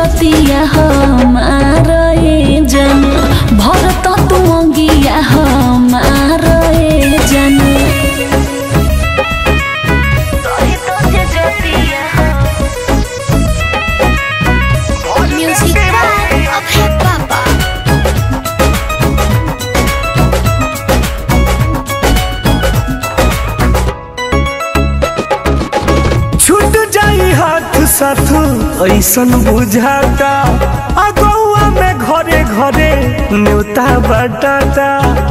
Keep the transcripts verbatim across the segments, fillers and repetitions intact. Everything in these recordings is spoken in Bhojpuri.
जतिया हमार जन भरत तू अंगिया हमार जन साथ ऐसन बुझाता अगुआ में घरे घरे न्योता बटाता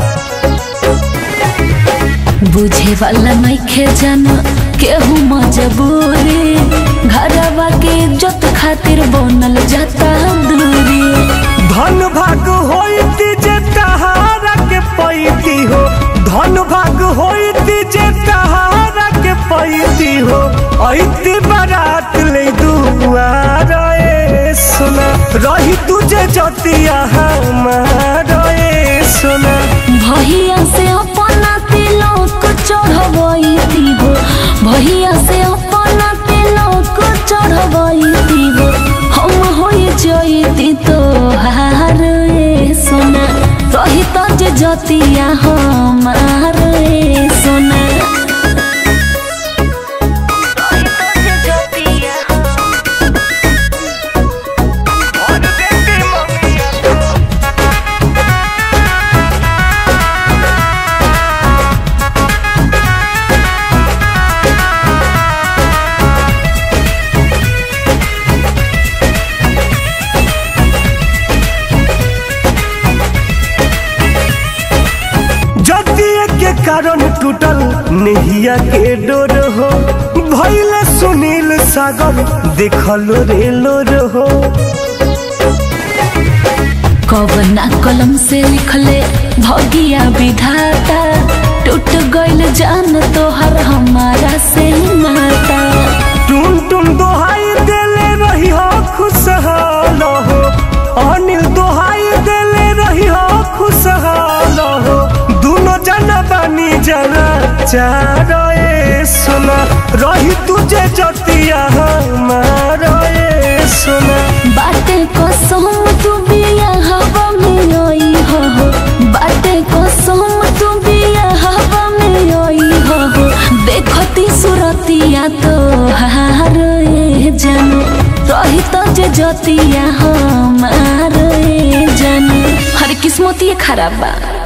बुझे वाला नइखे जाना केहू मजबूरी घरवा के इज्जत खातिर बनल जाता दूरी धन भाग होइती जे तहारा के पैती हो धन भाग होइती जे तहारा के पैती हो ऐती बारात ले दुआर सोना रही तुझे जतिया हमार सोना भैया से अपना तिलक चढ़वैती हो भैया से अपना तिलक चढ़वैती हो हम हो जैती तोहार सोना रही तुझे जतिया हमार सोना कारण टूटल नहिया के डोर हो भइले सुनील सागर देखलो रेलो रहो कवना कलम से लिखले भगिया विधाता टूट गइल जान तोहर हमारा से माता टुन टुन दोहाई देले रही हो खुशहाल हो अनिल दोहाई देले रही हो खुशहाल हो दोनों जना बानी जना चारो सोना रही तुझे जतिया हमार सोना बाटे कसम तू बिया हवा में आई हो बाटे कसम तू बिया हवा में आई हो देखती सुरतिया तो हार जन रही तुझे जतिया हमार जन हर किस्मती खराब बा।